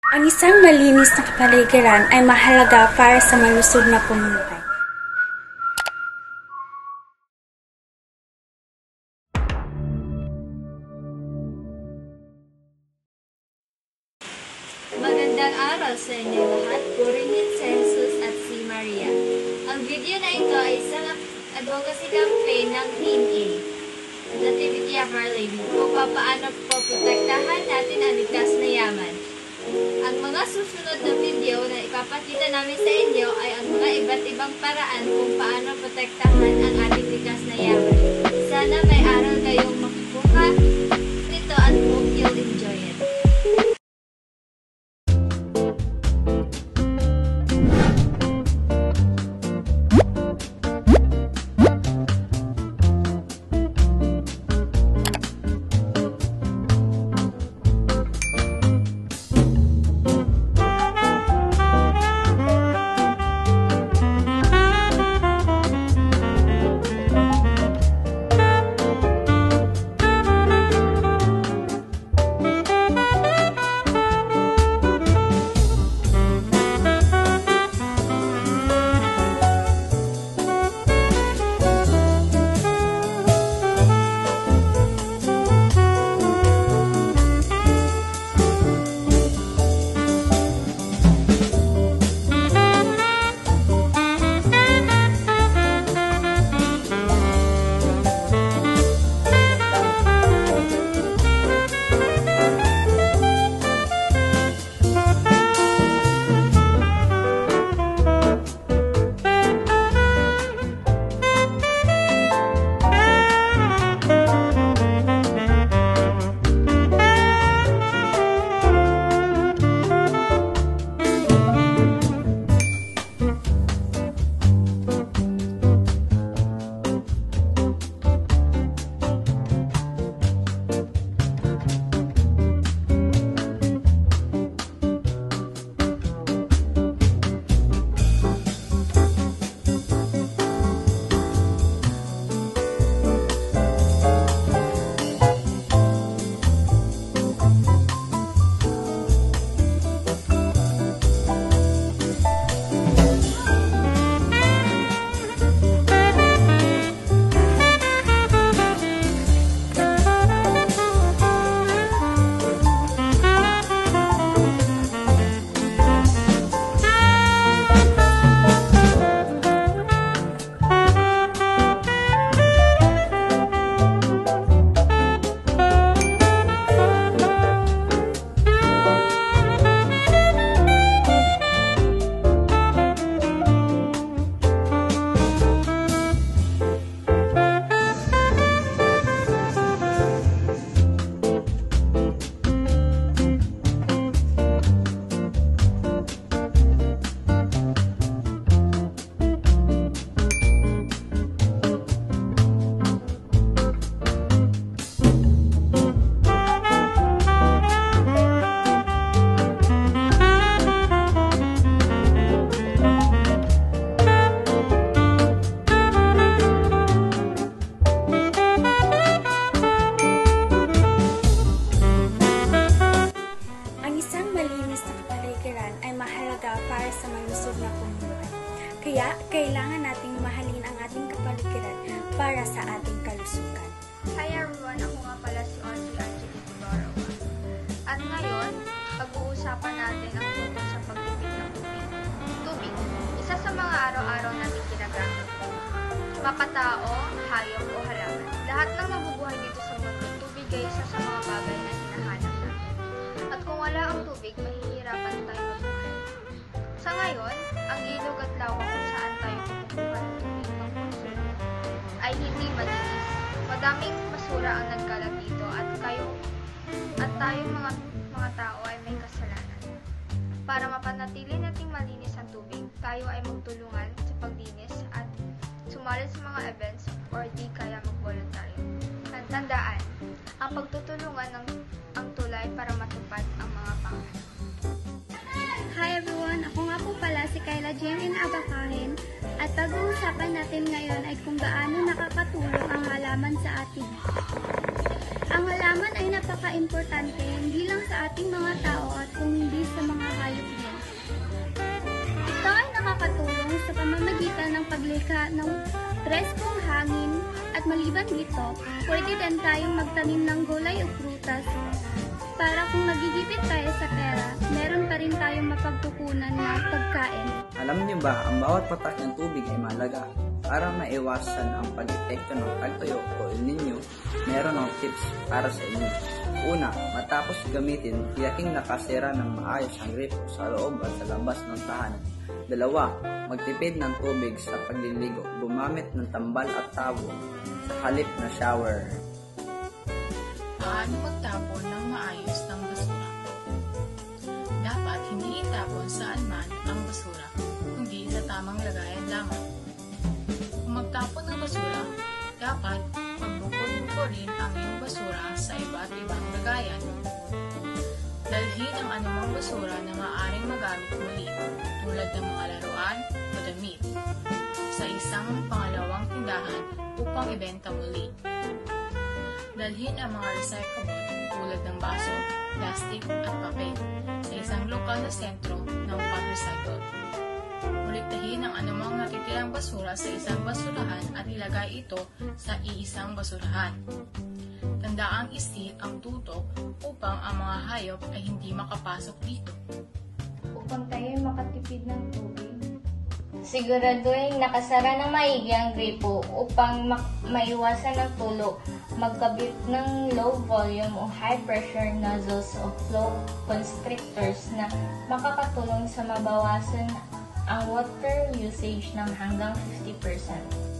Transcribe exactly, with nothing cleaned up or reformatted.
Ang isang malinis na kapaligiran ay mahalaga para sa malusog na pamumuhay. Magandang araw sa inyo lahat. Purihin si Jesus at si Maria. Ang video na ito ay isang advocacy campaign ng Team A, Nativity of Our Lady, kung paano po protektahan natin ang ligtas na yaman. Ang mga susunod na video na ipapakita namin sa inyo ay ang mga iba't ibang paraan kung paano protektahan ang ating ligtas na yaman. Sana may aral kayong makukuha nito at hope you'll enjoy it. Para sa malusog na pamumuhay. Kaya, kailangan nating mahalin ang ating kapaligiran para sa ating kalusugan. Hi everyone! Ako nga pala si Auntie Angelique Dorowa. At ngayon, pag-uusapan natin ang tungkol sa pagtipid ng tubig. Tubig, isa sa mga araw-araw natin ginagamit. Makatao, hayop o halaman. Lahat ng nabubuhay dito sa mundo, tubig ay isa sa mga bagay na hinahanap natin. At kung wala ang tubig, mahihirapan tayo mabuhay. Sa ngayon, ang ilog at lawa kung saan tayo kukuha ng tubig ng konsumo ay hindi malinis. Madaming basura ang nagkalat dito at kayo at tayong mga mga tao ay may kasalanan. Para mapanatili nating malinis ang tubig, tayo ay magtulungan sa paglinis at sumali sa mga events or di kaya mag-voluntaryo. Tandaan, ang pagtutulungan ng ang tulay para matupad ang mga pangarap. Hi everyone! Ako nga po pala si Kayla Jane Abacahin at pag-uusapan natin ngayon ay kung gaano nakakatulong ang halaman sa atin. Ang halaman halaman ay napaka-importante hindi lang sa ating mga tao at kung hindi sa mga hayop din. Ito ay nakakatulong sa pamamagitan ng paglikha ng preskong hangin at maliban dito, pwede din tayong magtanim ng gulay o prutas para kung nagigipit tayo sa pera, meron pa rin tayong mapagkukunan na pagkain. Alam niyo ba, ang bawat patak ng tubig ay mahalaga. Para maiwasan ang pag-epekto ng tagtuyo o El Nino, meron ng tips para sa inyo. Una, matapos gamitin, tiyaking nakasira ng maayos ang gripo sa loob at sa labas ng tahanan. Dalawa, magtipid ng tubig sa pagliligo. Gumamit ng tambal at tabo sa halip na shower. Paano magtapon ng maayos ng basura? Dapat hindi itapon saan man ang basura, kundi sa tamang lagayan lamang. Kung magtapon ng basura, dapat magbukod-bukodin ang iyong basura sa iba't ibang lagayan. Dalhin ang anumang basura na maaaring magamit muli, tulad ng mga laruan o damit, sa isang pangalawang tindahan upang ibenta muli. Dalhin ang mga recyclable tulad ng baso, plastic at papel sa isang lokal na sentro ng pag-recycle. Kuliktahin ang anumang natitirang basura sa isang basurahan at ilagay ito sa iisang basurahan. Tandaang isti ang tutok upang ang mga hayop ay hindi makapasok dito. Upang tayo makatipid ng tubig, Siguraduhin nakasara ng maigi ang gripo upang ma- maiwasan ng tulo. Magkabit ng low volume o high pressure nozzles o flow constrictors na makakatulong sa mabawasan ang water usage ng hanggang fifty percent.